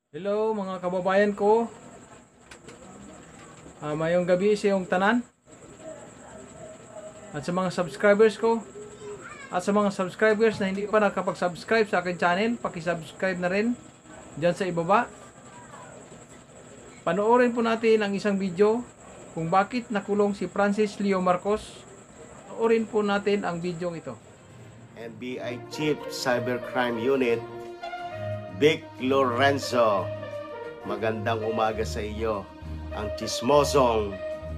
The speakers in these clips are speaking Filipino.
Hello mga kababayan ko. Mayong gabi sa iyong tanan. At sa mga subscribers ko. At sa mga subscribers na hindi pa nakapag-subscribe sa akin channel, paki-subscribe na rin dyan sa ibaba. Panoorin po natin ang isang video kung bakit nakulong si Francis Leo Marcos. Panoorin po natin ang video ito. NBI Chief Cybercrime Unit Vic Lorenzo, magandang umaga sa iyo. Ang chismosong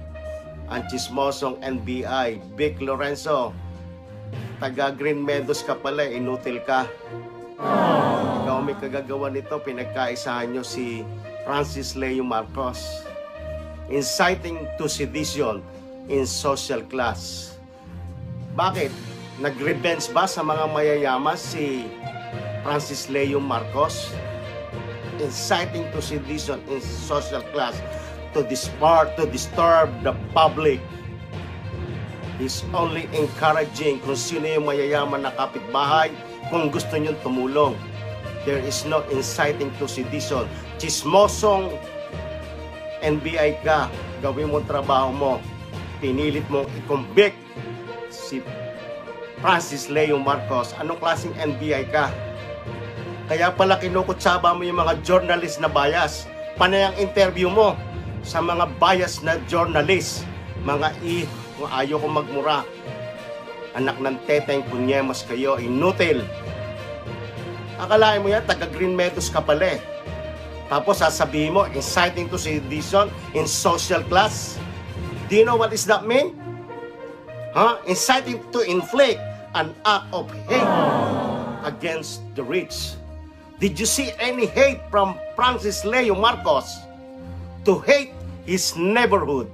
NBI Vic Lorenzo, taga Green Meadows ka pala, inutil ka. Ikaw may kagagawa nito, pinagkaisahan nyo si Francis Leo Marcos, inciting to sedition in social class. Bakit? Nag-revenge ba sa mga mayayaman si Francis Leo Marcos? Inciting to sedition in social class to disturb the public. He's only encouraging kung sino yung mayayaman na kapitbahay kung gusto niyong tumulong. There is no inciting to sedition. Chismosong NBI ka, gawin mo trabaho mo. Pinilit mong i-convict si Francis Leo Marcos. Anong klaseng NBI ka? Kaya pala kinukutsaba mo yung mga journalist na bias. Panay ang interview mo sa mga bias na journalist. Kung ayaw ko magmura. Anak ng teteng kunyemas kayo, inutil. Akalain mo yan, taga Green Meadows ka pala eh. Tapos sasabihin mo, inciting to sedition in social class. Do you know what does that mean? Inciting to inflict an act of hate against the rich. Did you see any hate from Francis Leo Marcos to hate his neighborhood?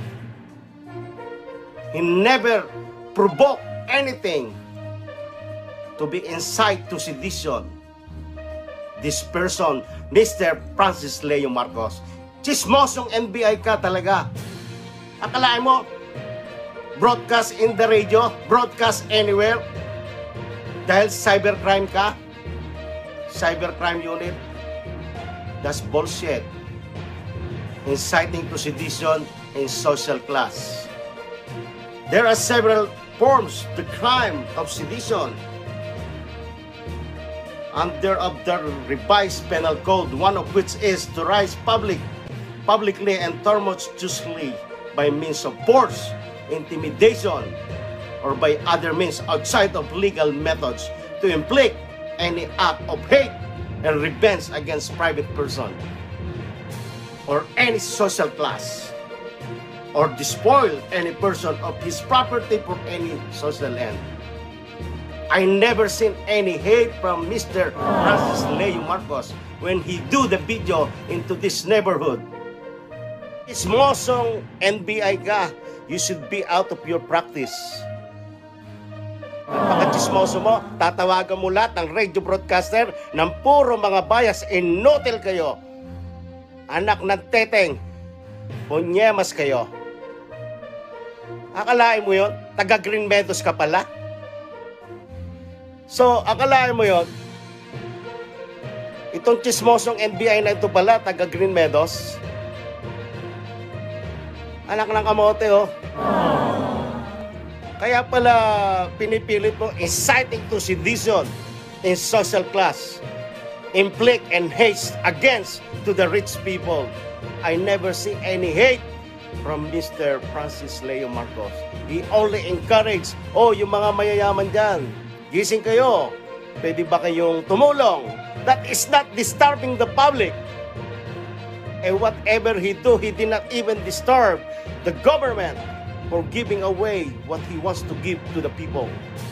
He never provoked anything to be incite to sedition. This person, Mr. Francis Leo Marcos, chismosong NBI ka talaga. Akalain mo, broadcast in the radio, broadcast anywhere, dahil cybercrime ka, cybercrime unit, that's bullshit. Inciting to sedition in social class. There are several forms the crime of sedition under of the revised penal code, one of which is to rise publicly and tumultuously by means of force, intimidation, or by other means outside of legal methods to inflict any act of hate and revenge against private person or any social class, or despoil any person of his property for any social end. I never seen any hate from Mr. Francis Leo Marcos when he do the video into this neighborhood. Chismosong NBI ka, you should be out of your practice. Pagka-chismoso mo, tatawagan mo lahat ng radio broadcaster ng puro mga bias, inutil kayo. Anak ng teteng, punyemas kayo. Akalain mo yun? Taga Green Meadows ka pala? So, akalain mo yun? Itong chismosong NBI na ito pala, taga Green Meadows. Anak ng kamote, oh. Kaya pala pinipilit mo inciting to sedition in social class, inflict and hate against to the rich people. I never see any hate from Mr. Francis Leo Marcos. He only encouraged, yung mga mayayaman dyan, gising kayo, pwede ba kayong tumulong? That is not disturbing the public. And whatever he do, he did not even disturb the government for giving away what he wants to give to the people.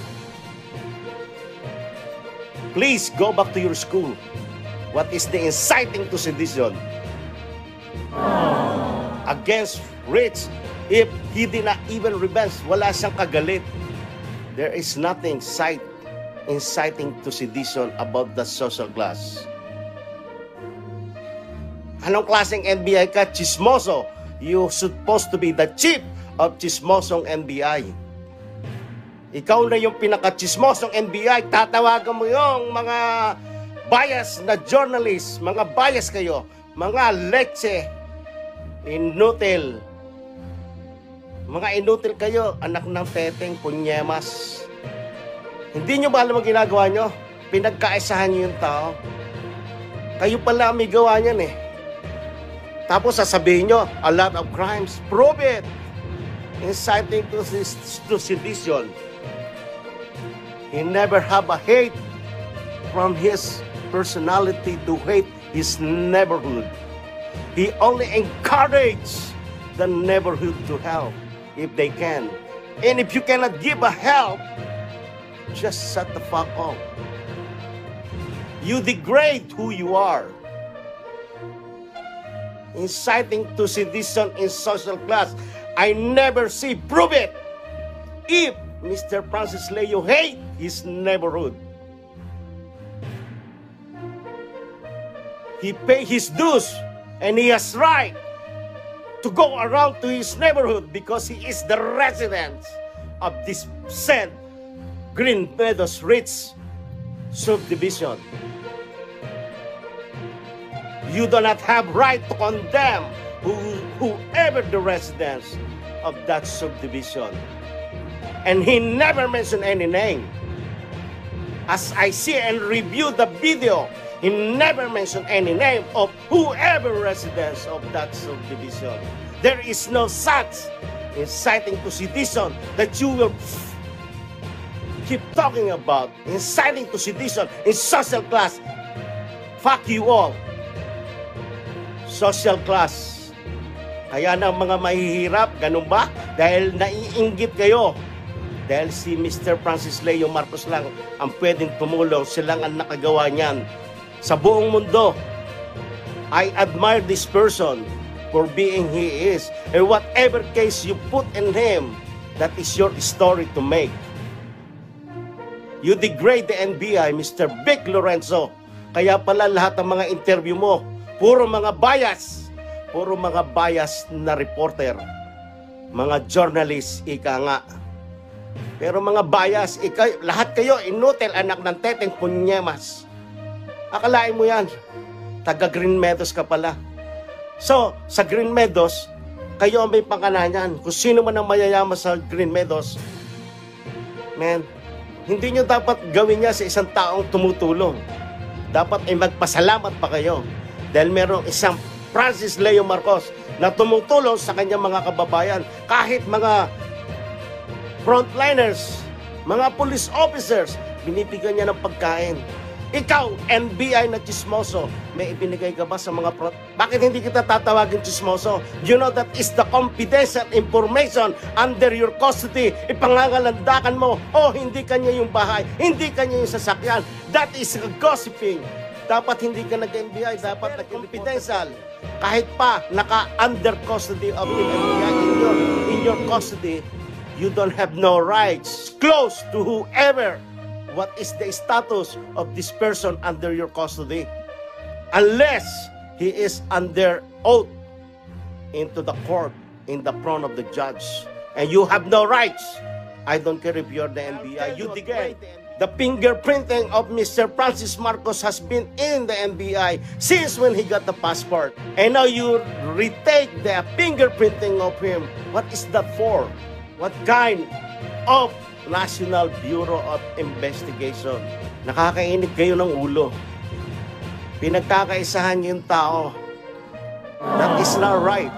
Please go back to your school. What is the inciting to sedition against rich? If he did not even revenge, wala siyang kagalit. There is nothing inciting to sedition about the social class. Anong klaseng NBI ka? Chismoso. You supposed to be the chief of chismosong NBI. Ikaw na yung pinaka-chismosong NBI. Tatawagan mo yung mga bias na journalist, mga bias kayo, mga leche, inutil. Mga inutil kayo, anak ng teteng, punyemas. Hindi nyo ba alam ang ginagawa nyo? Pinagkaisahan nyo yung tao. Kayo pala may gawa niyan eh. Tapos sasabihin nyo, a lot of crimes. Prove it! Inciting to sedition. He never have a hate from his personality to hate his neighborhood. He only encourage the neighborhood to help if they can. And if you cannot give a help, just shut the fuck up. You degrade who you are. Inciting to sedition in social class. I never see, prove it. If Mr. Francis Leo hate his neighborhood, he pay his dues and he has right to go around to his neighborhood because he is the resident of this said Green Meadows Ridge subdivision. You do not have right to condemn whoever the residents of that subdivision. And he never mentioned any name. As I see and review the video, he never mentioned any name of whoever residents of that subdivision. There is no such inciting to sedition that you will keep talking about. Inciting to sedition in social class. Fuck you all. Social class. Kaya na mga mahihirap, ganun ba? Dahil naiinggit kayo. Dahil si Mr. Francis Leo Marcos lang ang pwedeng tumulong. Silang ang nakagawa niyan. Sa buong mundo, I admire this person for being he is. And whatever case you put in him, that is your story to make. You degrade the NBI, Mr. Vic Lorenzo. Kaya pala lahat ng mga interview mo, puro mga bias. Puro mga bias na reporter. Mga journalist, ika nga. Pero mga bias, lahat kayo, inutil, anak ng teteng, punyemas. Akalain mo yan, taga Green Meadows ka pala. So, sa Green Meadows, kayo ang may pangalanan. Kung sino man ang mayayaman sa Green Meadows, man, hindi nyo dapat gawin niya sa isang taong tumutulong. Dapat ay magpasalamat pa kayo. Dahil merong isang Francis Leo Marcos na tumutulong sa kanyang mga kababayan. Kahit mga frontliners, mga police officers, binibigyan niya ng pagkain. Ikaw, NBI na chismoso, may ibinigay ka ba sa mga Bakit hindi kita tatawagin chismoso? You know that is the confidential information under your custody. Ipangangalandakan mo, hindi kanya yung bahay, hindi kanya yung sasakyan. That is gossiping. Dapat hindi ka nag-NBI, dapat nag-confidential. Kahit pa naka-under custody of the NBI in your custody, you don't have no rights. Close to whoever. What is the status of this person under your custody? Unless he is under oath into the court in the front of the judge. And you have no rights. I don't care if you're the NBI. You degrade. The fingerprinting of Mr. Francis Marcos has been in the NBI since when he got the passport. And now you retake the fingerprinting of him. What is that for? What kind of National Bureau of Investigation? Nakakainit kayo ng ulo. Pinagkakaisahan yung tao. That is not right.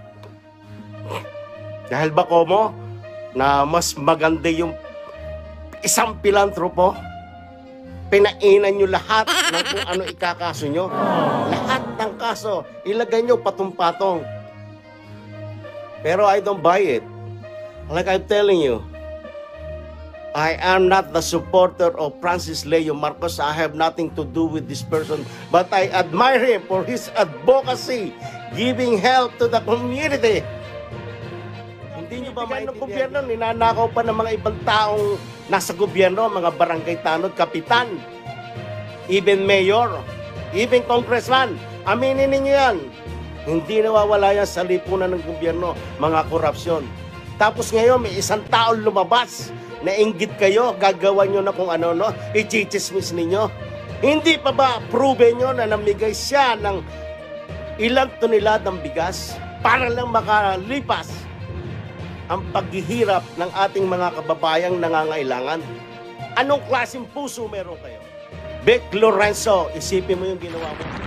Dahil ba ko mo na mas maganda yung isang pilantropo, pinainan nyo lahat ng kung ano ikakaso nyo. Lahat ng kaso, ilagay nyo patong-patong. Pero I don't buy it. Like I'm telling you, I am not the supporter of Francis Leo Marcos. I have nothing to do with this person. But I admire him for his advocacy, giving help to the community. Hindi nyo ba maintindihan? Ng gobyerno, ninanakaw pa ng mga ibang taong nasa gobyerno, mga barangay tanod, kapitan, even mayor, even congressman. Aminin ninyo yan. Hindi nawawala yan sa lipunan ng gobyerno, mga korupsyon. Tapos ngayon, may isang taong lumabas, nainggit kayo, gagawa nyo na kung ano, no? I-chichismis ninyo. Hindi pa ba proven nyo na namigay siya ng ilang tonelad ng bigas para lang makalipas ang paghihirap ng ating mga kababayang nangangailangan? Anong klaseng puso meron kayo? Vic Lorenzo, isipin mo yung ginawa mo.